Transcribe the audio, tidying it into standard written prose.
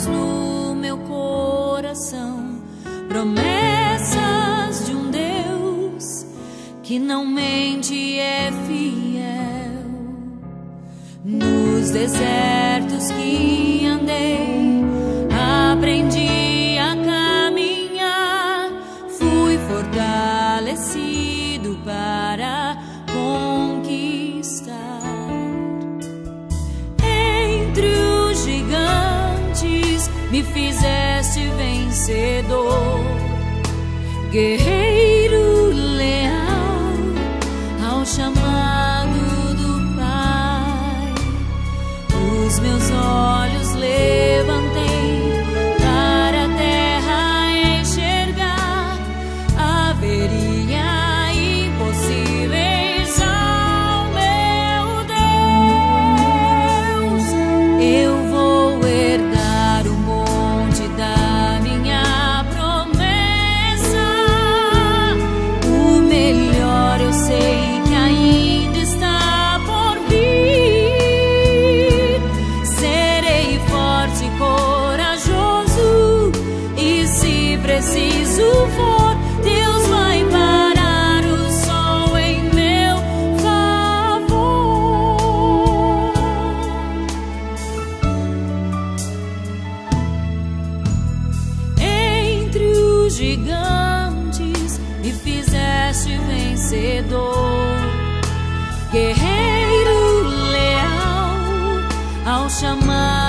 guardadas no meu coração, promessas de um Deus que não mente e é fiel. Nos desertos que andei, aprendi a caminhar, fui fortalecido para conquistar. Entre os gigantes me fizeste vencedor, guerreiro leal ao chamado do Pai. Os meus olhos levantei para a terra enxergar, haveria impossíveis ao meu Deus. Eu vou herdar o monte da minha promessa, o melhor eu sei que ainda está por vir. Serei forte e corajoso, e se preciso for, Deus vai parar o sol em meu favor. Entre os gigantes me fizeste vencedor, guerreiro leal ao chamar